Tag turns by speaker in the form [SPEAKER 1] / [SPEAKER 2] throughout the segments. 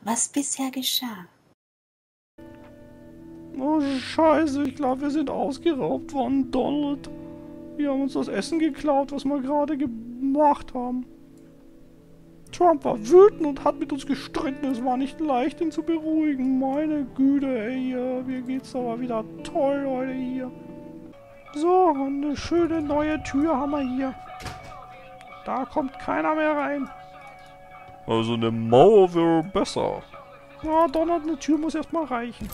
[SPEAKER 1] was bisher geschah.
[SPEAKER 2] Oh Scheiße, ich glaube, wir sind ausgeraubt worden, Donald. Wir haben uns das Essen geklaut, was wir gerade gemacht haben. Trump war wütend und hat mit uns gestritten. Es war nicht leicht, ihn zu beruhigen. Meine Güte, ey, mir geht's aber wieder toll heute hier. So, eine schöne neue Tür haben wir hier. Da kommt keiner mehr rein. Also eine Mauer wäre besser. Ja, Donald, eine Tür muss erstmal reichen.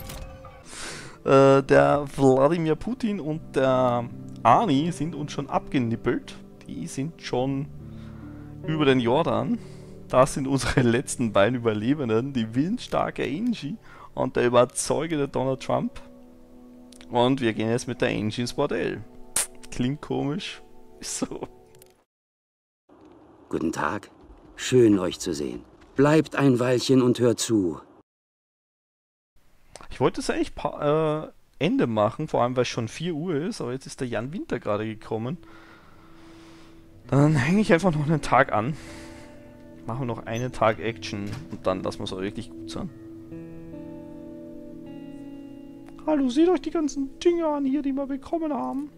[SPEAKER 2] Der Wladimir Putin und der Arnie sind uns schon abgenippelt. Die sind schon über den Jordan. Das sind unsere letzten beiden Überlebenden, die willensstarke Angie und der überzeugende Donald Trump. Und wir gehen jetzt mit der Angie ins Bordell. Klingt komisch, ist so.
[SPEAKER 3] Guten Tag. Schön, euch zu sehen. Bleibt ein Weilchen und hört zu.
[SPEAKER 2] Ich wollte es eigentlich Ende machen, vor allem weil es schon 4 Uhr ist, aber jetzt ist der Jan Winter gerade gekommen. Dann hänge ich einfach noch einen Tag an. Machen wir noch einen Tag Action und dann lassen wir es auch wirklich gut sein. Hallo, seht euch die ganzen Dinge an hier, die wir bekommen haben.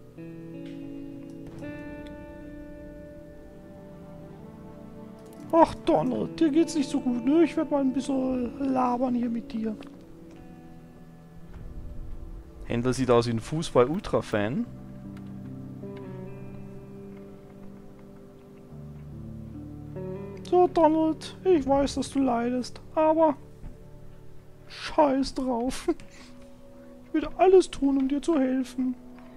[SPEAKER 2] Ach Donald, dir geht's nicht so gut, ne? Ich werde mal ein bisschen labern hier mit dir. Händler sieht aus wie ein Fußball-Ultra-Fan. So, Donald, ich weiß, dass du leidest, aber scheiß drauf. Ich würde alles tun, um dir zu helfen.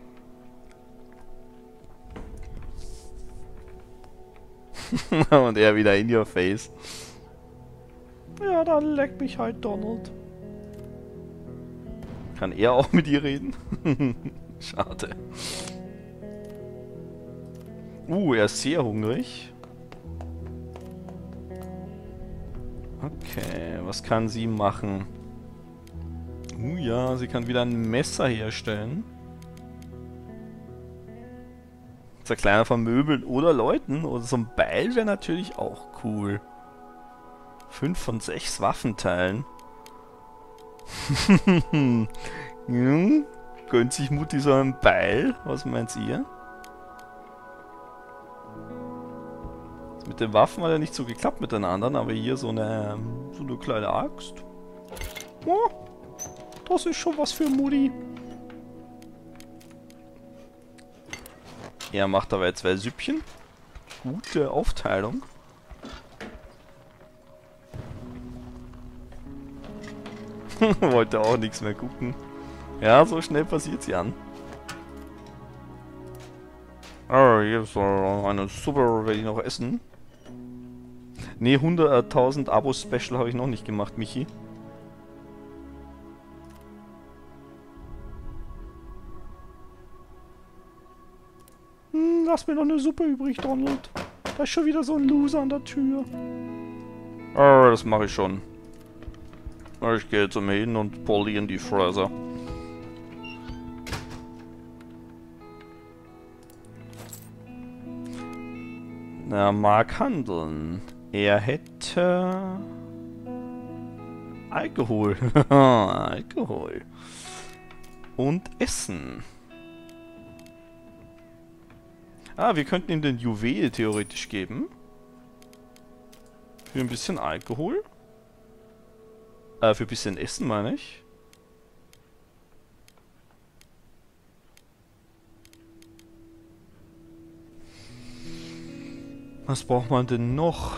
[SPEAKER 2] Und er wieder in your face. Ja, dann leck mich halt, Donald. Kann er auch mit ihr reden? Schade. Er ist sehr hungrig. Okay, was kann sie machen? Ja, sie kann wieder ein Messer herstellen. Zerkleinern von Möbeln oder Leuten. Oder so ein Beil wäre natürlich auch cool. 5 von 6 Waffenteilen. Gönnt sich Mutti so ein Beil? Was meint ihr? Das mit den Waffen hat ja nicht so geklappt mit den anderen, aber hier so eine kleine Axt. Oh, das ist schon was für Mutti. Er macht dabei 2 Süppchen. Gute Aufteilung. Wollte auch nichts mehr gucken. Ja, so schnell passiert's Jan. Oh, hier ist eine Suppe, werde ich noch essen. Ne, 100.000 Abo-Special habe ich noch nicht gemacht, Michi. Lass mir noch eine Suppe übrig, Donald. Da ist schon wieder so ein Loser an der Tür. Oh, das mache ich schon. Ich gehe jetzt mal hin und polieren die Fresse. Na, mag handeln. Er hätte... Alkohol. Alkohol. Und Essen. Wir könnten ihm den Juwel theoretisch geben. Für ein bisschen Alkohol. Für ein bisschen Essen, meine ich. Was braucht man denn noch?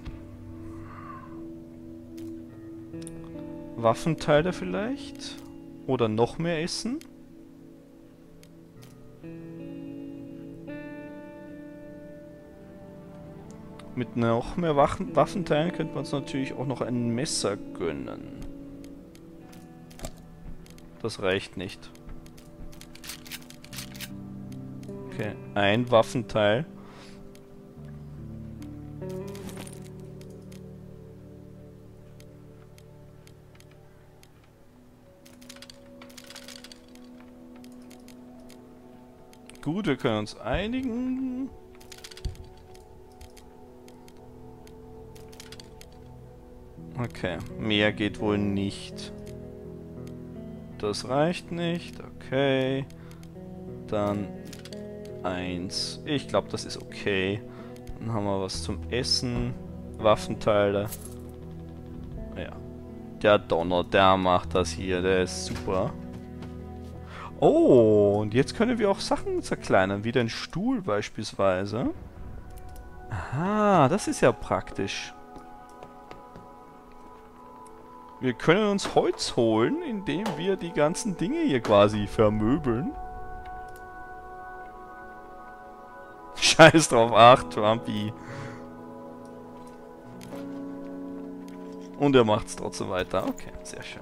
[SPEAKER 2] Waffenteile vielleicht? Oder noch mehr Essen? Mit noch mehr Waffenteilen könnte man uns natürlich auch noch ein Messer gönnen. Das reicht nicht. Okay, ein Waffenteil. Gut, wir können uns einigen. Okay, mehr geht wohl nicht. Das reicht nicht. Okay. Dann 1. Ich glaube, das ist okay. Dann haben wir was zum Essen. Waffenteile. Ja. Der Donner, der macht das hier. Der ist super. Oh, und jetzt können wir auch Sachen zerkleinern. Wie den Stuhl beispielsweise. Aha, das ist ja praktisch. Wir können uns Holz holen, indem wir die ganzen Dinge hier quasi vermöbeln. Scheiß drauf, ach, Trumpy. Und er macht's trotzdem weiter. Okay, sehr schön.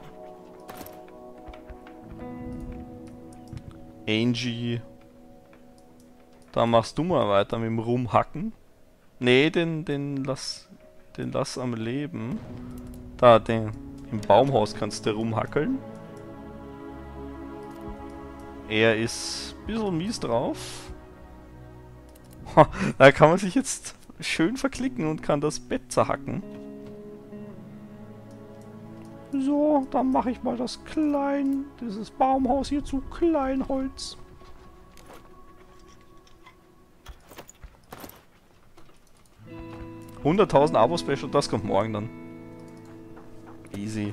[SPEAKER 2] Angie. Da machst du mal weiter mit dem Rumhacken. Nee, den lass am Leben. Da, im Baumhaus kannst du rumhackeln. Er ist ein bisschen mies drauf. Da kann man sich jetzt schön verklicken und kann das Bett zerhacken. So, dann mache ich mal dieses Baumhaus hier zu Kleinholz. $100.000 Abo-Special, das kommt morgen dann. Easy.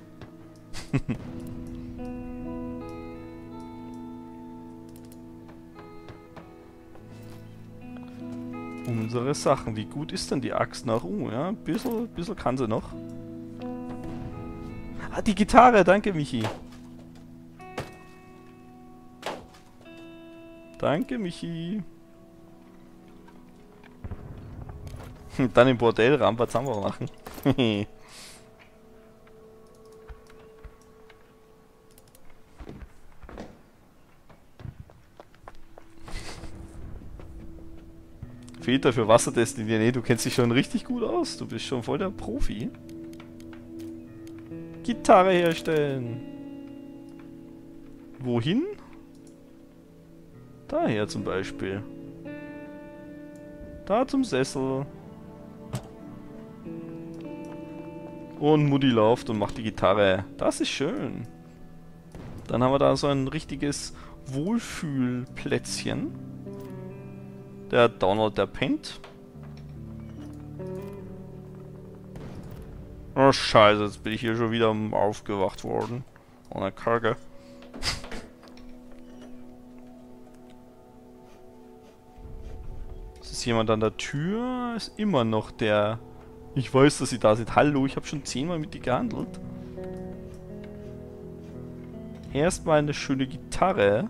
[SPEAKER 2] Unsere Sachen. Wie gut ist denn die Axt nach? Ja, ein bisschen kann sie noch. Ah, die Gitarre, danke Michi. Danke Michi. Dann im Bordell Rambazamba machen. Filter für Wasser destillieren. Nee, du kennst dich schon richtig gut aus. Du bist schon voll der Profi. Gitarre herstellen. Wohin? Daher zum Beispiel. Da zum Sessel. Und Mutti läuft und macht die Gitarre. Das ist schön. Dann haben wir da so ein richtiges Wohlfühlplätzchen. Der Donald, der pennt. Oh Scheiße, jetzt bin ich hier schon wieder aufgewacht worden. Ohne Kacke. Es ist jemand an der Tür. Ist immer noch der... Ich weiß, dass sie da sind. Hallo, ich habe schon 10-mal mit dir gehandelt. Erstmal eine schöne Gitarre.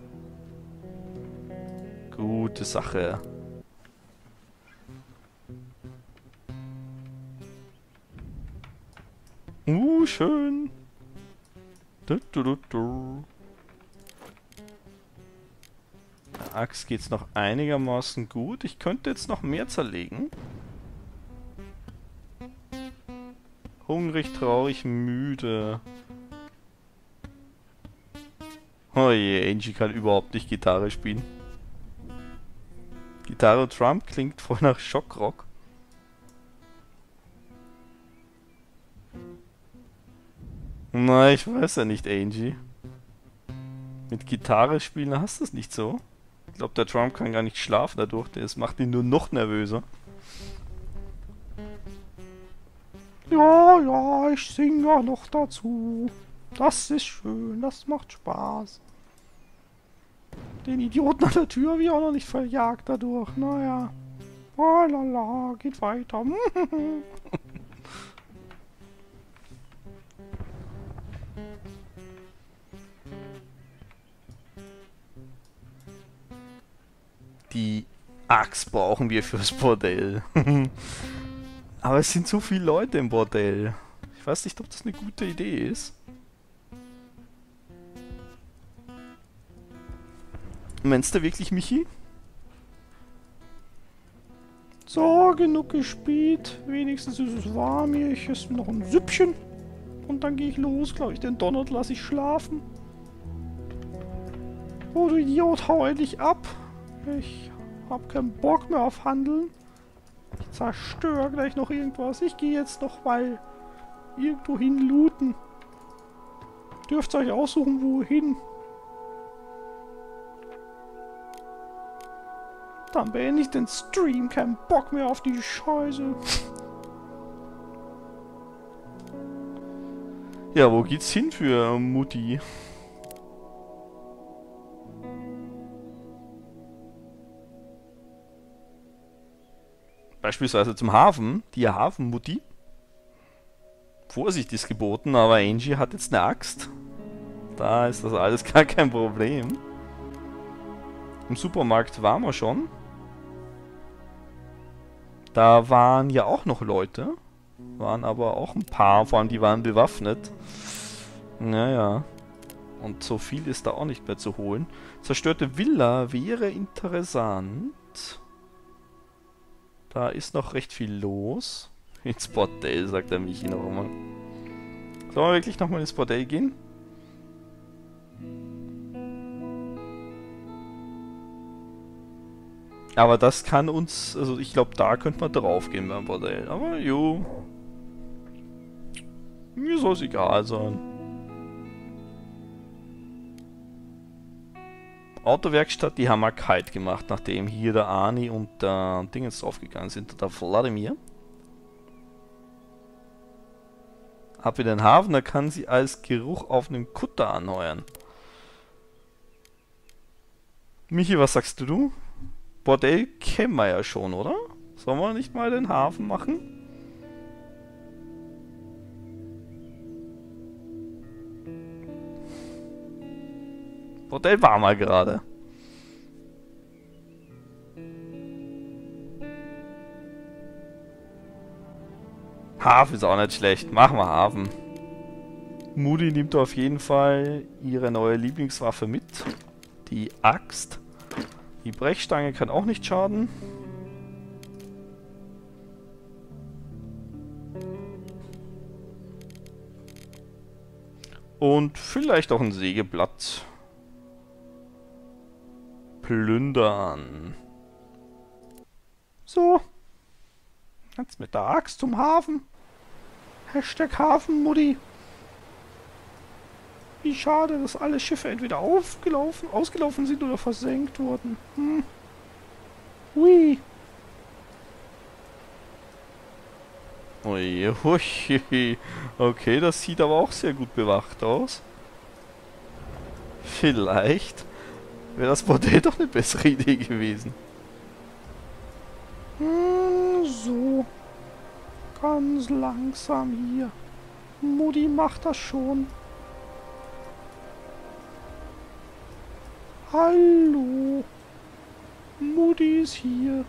[SPEAKER 2] Gute Sache. Schön. Der Axt geht's noch einigermaßen gut. Ich könnte jetzt noch mehr zerlegen. Hungrig, traurig, müde. Oh je, Angie kann überhaupt nicht Gitarre spielen. Gitarre Trump klingt voll nach Schockrock. Na, ich weiß ja nicht, Angie. Mit Gitarre spielen hast du es nicht so. Ich glaube, der Trump kann gar nicht schlafen dadurch. Das macht ihn nur noch nervöser. Ja, ich singe ja noch dazu. Das ist schön, das macht Spaß. Den Idioten an der Tür habe ich auch noch nicht verjagt dadurch. Naja. Oh lala, geht weiter. Die Axt brauchen wir fürs Bordell. Aber es sind so viele Leute im Bordell. Ich weiß nicht, ob das eine gute Idee ist. Meinst du wirklich, Michi? So, genug gespielt. Wenigstens ist es warm hier. Ich esse noch ein Süppchen. Und dann gehe ich los, glaube ich. Den Donald lasse ich schlafen. Oh, du Idiot, hau endlich ab. Ich hab keinen Bock mehr auf Handeln. Ich zerstöre gleich noch irgendwas. Ich gehe jetzt noch mal irgendwo hin looten. Dürft ihr euch aussuchen, wohin. Dann beende ich den Stream. Kein Bock mehr auf die Scheiße.
[SPEAKER 1] Ja, wo geht's hin für Mutti? Beispielsweise zum Hafen. Die Hafenmutti. Vorsicht ist geboten, aber Angie hat jetzt eine Axt. Da ist das alles gar kein Problem. Im Supermarkt waren wir schon. Da waren ja auch noch Leute. Waren aber auch ein paar, vor allem die waren bewaffnet. Naja. Und so viel ist da auch nicht mehr zu holen. Zerstörte Villa wäre interessant. Da ist noch recht viel los. Ins Bordell, sagt der Michi noch einmal. Sollen wir wirklich nochmal ins Bordell gehen? Aber das kann uns, also ich glaube, da könnte man drauf gehen beim Bordell. Aber jo. Mir soll es egal sein. Autowerkstatt, die haben wir kalt gemacht, nachdem hier der Arni und der Dingens draufgegangen sind, der Vladimir. Ab in den Hafen, da kann sie als Geruch auf einem Kutter anheuern. Michi, was sagst du? Bordell kennen wir ja schon, oder? Sollen wir nicht mal den Hafen machen? Bordell war mal gerade. Hafen ist auch nicht schlecht. Machen wir Hafen. Moody nimmt auf jeden Fall ihre neue Lieblingswaffe mit. Die Axt. Die Brechstange kann auch nicht schaden. Und vielleicht auch ein Sägeblatt. Plündern.
[SPEAKER 2] So. Jetzt mit der Axt zum Hafen. Hashtag Hafenmutti. Wie schade, dass alle Schiffe entweder ausgelaufen sind oder versenkt wurden. Hm. Hui.
[SPEAKER 1] Ui, hui. Okay, das sieht aber auch sehr gut bewacht aus. Vielleicht wäre das Bordell doch eine bessere Idee gewesen.
[SPEAKER 2] So. Ganz langsam hier. Mutti macht das schon. Hallo. Mutti ist hier.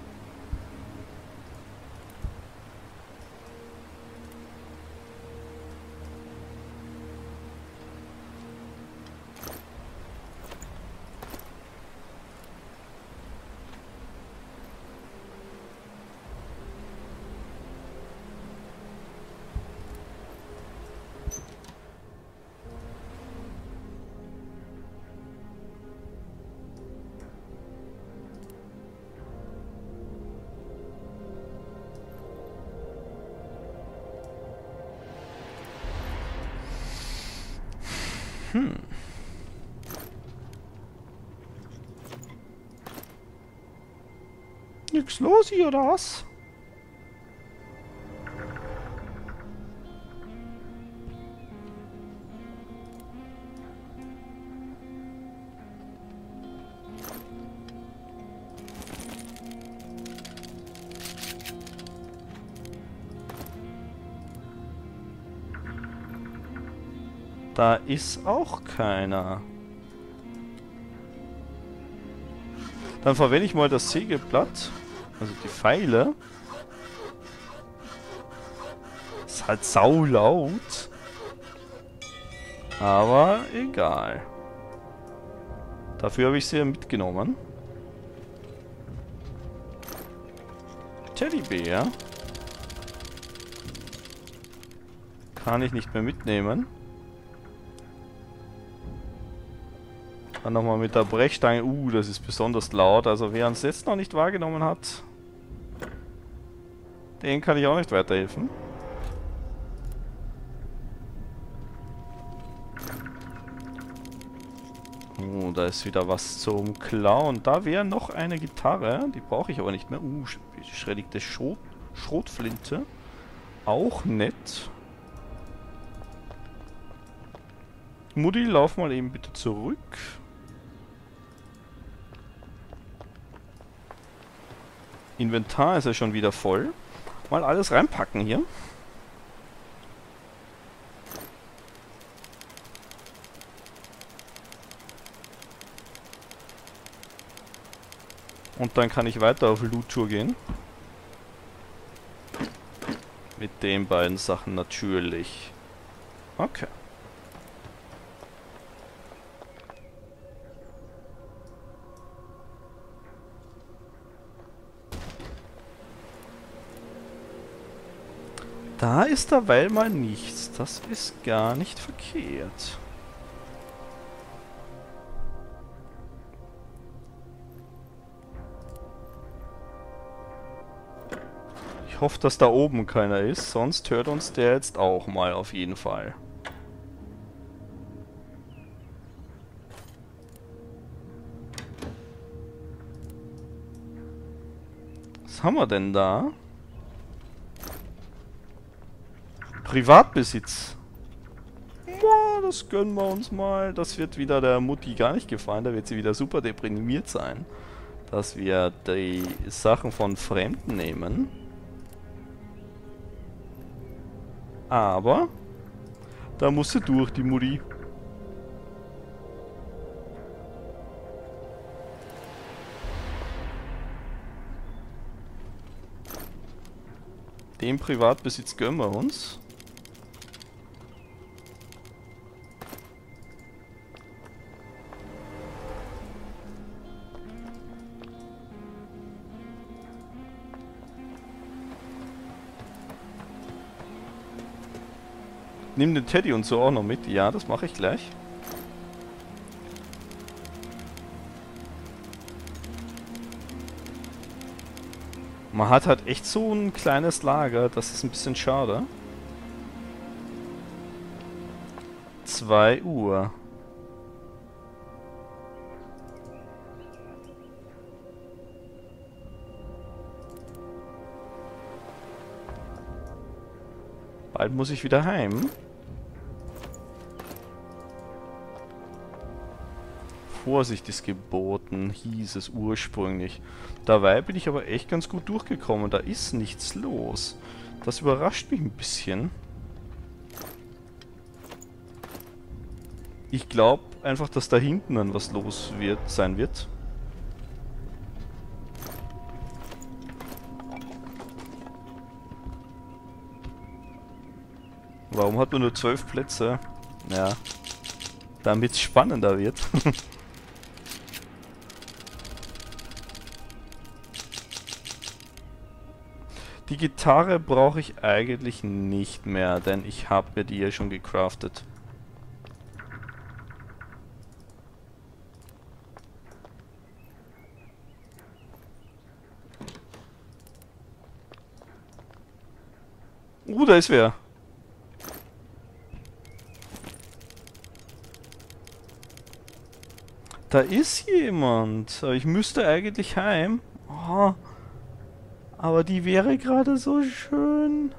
[SPEAKER 2] Nix los hier, oder was?
[SPEAKER 1] Da ist auch keiner. Dann verwende ich mal das Sägeblatt. Also die Pfeile. Ist halt saulaut. Aber egal. Dafür habe ich sie mitgenommen. Teddybär. Kann ich nicht mehr mitnehmen. Dann nochmal mit der Brechstange. Das ist besonders laut. Also wer uns jetzt noch nicht wahrgenommen hat, den kann ich auch nicht weiterhelfen. Oh, da ist wieder was zum Klauen. Da wäre noch eine Gitarre. Die brauche ich aber nicht mehr. Beschädigte Schrotflinte. Auch nett. Mutti, lauf mal eben bitte zurück. Inventar ist ja schon wieder voll. Mal alles reinpacken hier. Und dann kann ich weiter auf Loot-Tour gehen. Mit den beiden Sachen natürlich. Okay. Da ist derweil mal nichts. Das ist gar nicht verkehrt. Ich hoffe, dass da oben keiner ist, sonst hört uns der jetzt auch mal auf jeden Fall. Was haben wir denn da? Privatbesitz. Boah, das gönnen wir uns mal. Das wird wieder der Mutti gar nicht gefallen. Da wird sie wieder super deprimiert sein, dass wir die Sachen von Fremden nehmen. Aber da muss sie durch, die Mutti. Den Privatbesitz gönnen wir uns. Nimm den Teddy und so auch noch mit. Ja, das mache ich gleich. Man hat halt echt so ein kleines Lager. Das ist ein bisschen schade. 2 Uhr. Bald muss ich wieder heim. Vorsicht ist geboten, hieß es ursprünglich. Dabei bin ich aber echt ganz gut durchgekommen. Da ist nichts los. Das überrascht mich ein bisschen. Ich glaube einfach, dass da hinten dann was los sein wird. Warum hat man nur 12 Plätze? Ja, damit es spannender wird. Die Gitarre brauche ich eigentlich nicht mehr, denn ich habe mir die ja schon gecraftet. Da ist wer. Da ist jemand. Aber ich müsste eigentlich heim. Oh. Aber die wäre gerade so schön.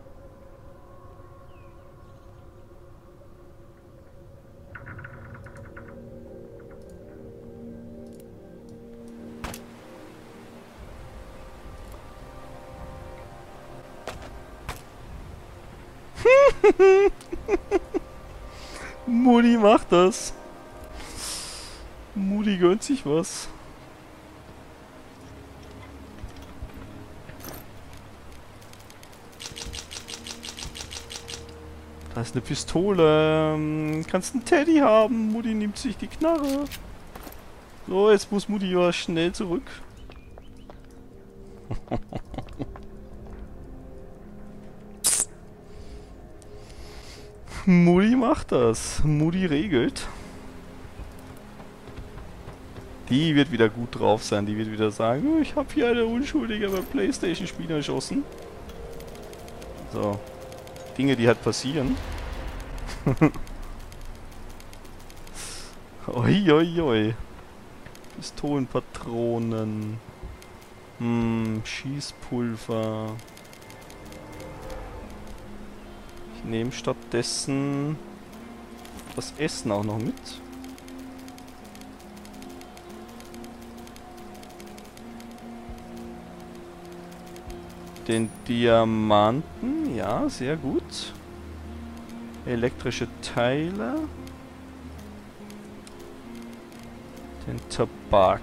[SPEAKER 1] Mutti macht das. Mutti gönnt sich was. Da ist eine Pistole. Kannst einen Teddy haben. Mutti nimmt sich die Knarre. So, jetzt muss Mutti ja schnell zurück. Mutti macht das. Mutti regelt. Die wird wieder gut drauf sein. Die wird wieder sagen, oh, ich habe hier eine Unschuldige beim PlayStation-Spiel erschossen. So. Dinge, die halt passieren. Oi, oi, oi. Pistolenpatronen. Schießpulver. Ich nehme stattdessen das Essen auch noch mit. Den Diamanten, ja, sehr gut. Elektrische Teile. Den Tabak.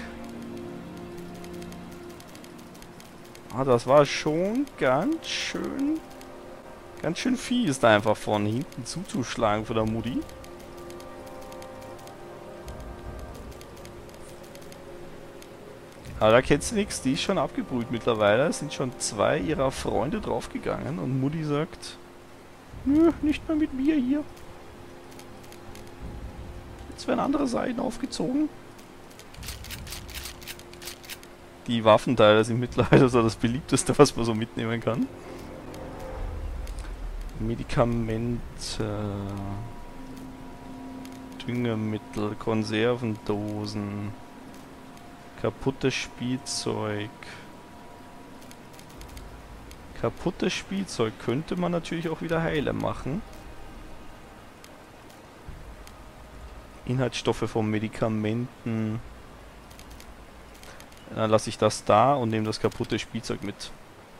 [SPEAKER 1] Ah, das war schon ganz schön fies, da einfach von hinten zuzuschlagen von der Mutti. Aber da kennst du nichts, die ist schon abgebrüht mittlerweile. Es sind schon 2 ihrer Freunde draufgegangen und Mutti sagt, nö, nicht mehr mit mir hier. Jetzt werden andere Seiten aufgezogen. Die Waffenteile sind mittlerweile so das beliebteste, was man so mitnehmen kann. Medikamente, Düngemittel, Konservendosen, kaputtes Spielzeug. Kaputtes Spielzeug könnte man natürlich auch wieder heile machen. Inhaltsstoffe von Medikamenten. Dann lasse ich das da und nehme das kaputte Spielzeug mit.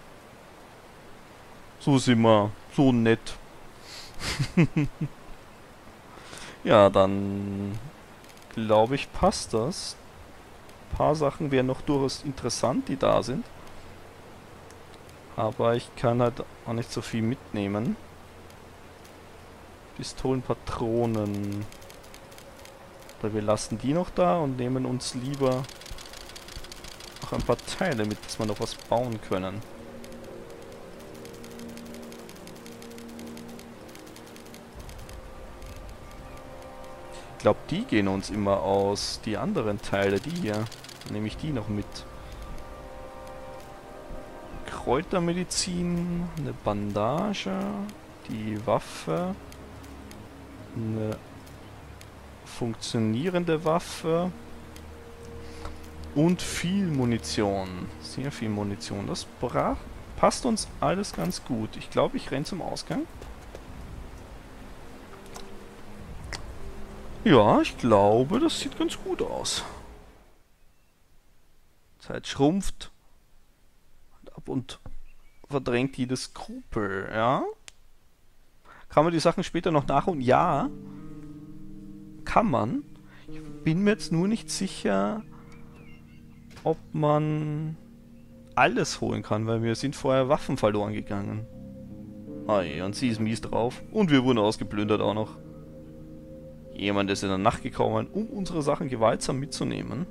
[SPEAKER 1] So sind wir. So nett. Ja, dann glaube ich, passt das. Ein paar Sachen wären noch durchaus interessant, die da sind. Aber ich kann halt auch nicht so viel mitnehmen. Pistolenpatronen. Oder wir lassen die noch da und nehmen uns lieber noch ein paar Teile mit, dass wir noch was bauen können. Ich glaube, die gehen uns immer aus. Die anderen Teile, die hier. Dann nehme ich die noch mit. Kräutermedizin, eine Bandage, die Waffe, eine funktionierende Waffe und viel Munition. Sehr viel Munition. Das passt uns alles ganz gut. Ich glaube, ich renne zum Ausgang. Ja, ich glaube, das sieht ganz gut aus. Zeit schrumpft. Ab und verdrängt jedes Skrupel, ja? Kann man die Sachen später noch nachholen? Ja. Kann man. Ich bin mir jetzt nur nicht sicher, ob man alles holen kann, weil mir sind vorher Waffen verloren gegangen. Ei, und sie ist mies drauf. Und wir wurden ausgeplündert auch noch. Jemand ist in der Nacht gekommen, um unsere Sachen gewaltsam mitzunehmen.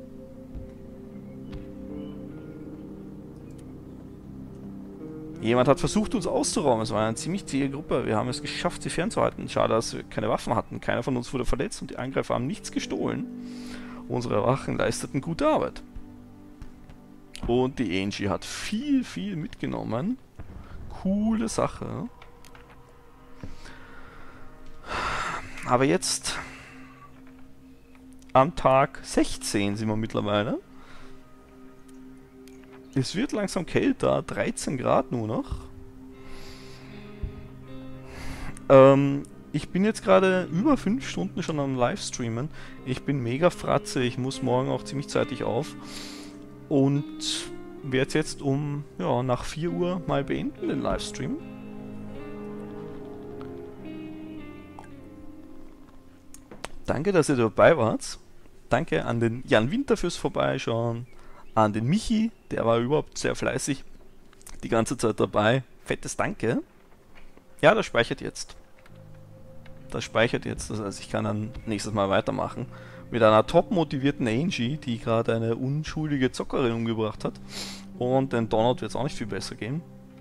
[SPEAKER 1] Jemand hat versucht, uns auszurauben. Es war eine ziemlich zähe Gruppe. Wir haben es geschafft, sie fernzuhalten. Schade, dass wir keine Waffen hatten. Keiner von uns wurde verletzt und die Angreifer haben nichts gestohlen. Unsere Wachen leisteten gute Arbeit. Und die Angie hat viel, viel mitgenommen. Coole Sache. Aber jetzt, am Tag 16 sind wir mittlerweile. Es wird langsam kälter, 13 Grad nur noch. Ich bin jetzt gerade über 5 Stunden schon am Livestreamen. Ich bin mega fratze, ich muss morgen auch ziemlich zeitig auf. Und werde jetzt nach 4 Uhr mal beenden, den Livestream. Danke, dass ihr dabei wart. Danke an den Jan Winter fürs Vorbeischauen. An den Michi, der war überhaupt sehr fleißig. Die ganze Zeit dabei. Fettes Danke. Ja, das speichert jetzt. Das speichert jetzt. Das heißt, ich kann dann nächstes Mal weitermachen. Mit einer top motivierten Angie, die gerade eine unschuldige Zockerin umgebracht hat. Und den Donald wird es auch nicht viel besser gehen.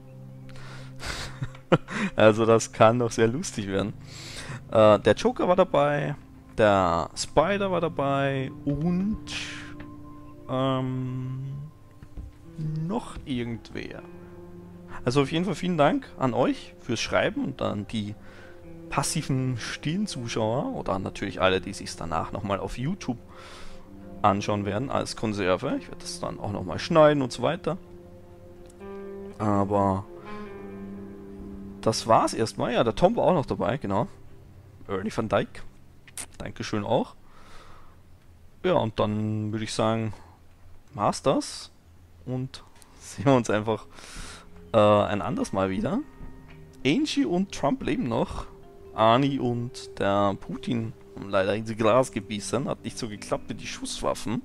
[SPEAKER 1] Also das kann noch sehr lustig werden. Der Joker war dabei. Der Spider war dabei und noch irgendwer. Also auf jeden Fall vielen Dank an euch fürs Schreiben und an die passiven, stillen Zuschauer oder natürlich alle, die sich danach nochmal auf YouTube anschauen werden als Konserve. Ich werde das dann auch nochmal schneiden und so weiter. Aber das war's erstmal. Ja, der Tom war auch noch dabei, genau. Ernie van Dijk. Dankeschön auch. Ja, und dann würde ich sagen, war's das. Und sehen wir uns einfach ein anderes Mal wieder. Angie und Trump leben noch. Arnie und der Putin haben leider ins Glas gebissen. Hat nicht so geklappt mit den Schusswaffen.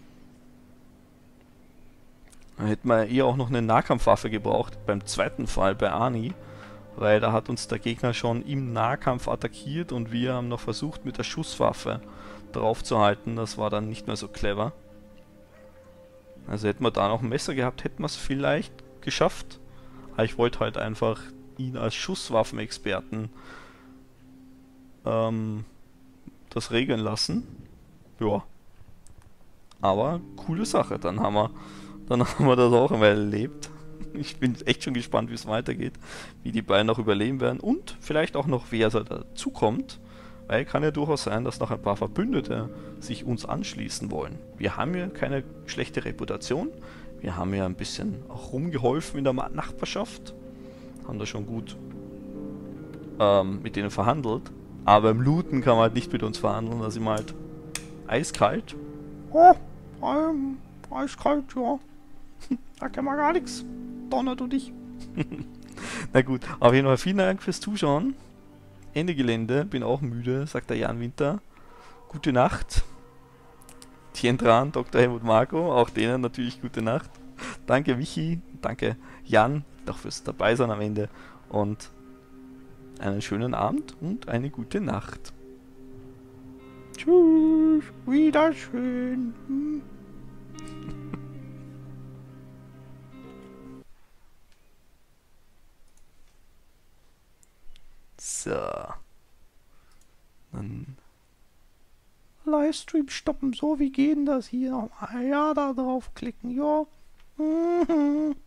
[SPEAKER 1] Da hätten wir eher auch noch eine Nahkampfwaffe gebraucht. Beim zweiten Fall bei Arnie. Weil da hat uns der Gegner schon im Nahkampf attackiert und wir haben noch versucht mit der Schusswaffe drauf zu halten. Das war dann nicht mehr so clever. Also hätten wir da noch ein Messer gehabt, hätten wir es vielleicht geschafft. Aber ich wollte halt einfach ihn als Schusswaffenexperten das regeln lassen. Ja. Aber coole Sache. Dann haben wir das auch einmal erlebt. Ich bin echt schon gespannt, wie es weitergeht, wie die beiden noch überleben werden und vielleicht auch noch, wer so dazukommt, weil kann ja durchaus sein, dass noch ein paar Verbündete sich uns anschließen wollen. Wir haben ja keine schlechte Reputation, wir haben ja ein bisschen auch rumgeholfen in der Nachbarschaft, haben da schon gut mit denen verhandelt, aber im Looten kann man halt nicht mit uns verhandeln, da sind wir halt eiskalt.
[SPEAKER 2] Oh, eiskalt, ja. Da kann man gar nichts. Donner du dich.
[SPEAKER 1] Na gut, auf jeden Fall vielen Dank fürs Zuschauen. Ende Gelände, bin auch müde, sagt der Jan Winter. Gute Nacht. Tien Tran, Dr. Helmut Marko, auch denen natürlich gute Nacht. Danke Michi, danke Jan, doch fürs Dabeisein am Ende. Und einen schönen Abend und eine gute Nacht.
[SPEAKER 2] Tschüss, Wiederschön.
[SPEAKER 1] So. Dann
[SPEAKER 2] Livestream stoppen. So, wie geht denn das hier? Ja, da draufklicken. Ja.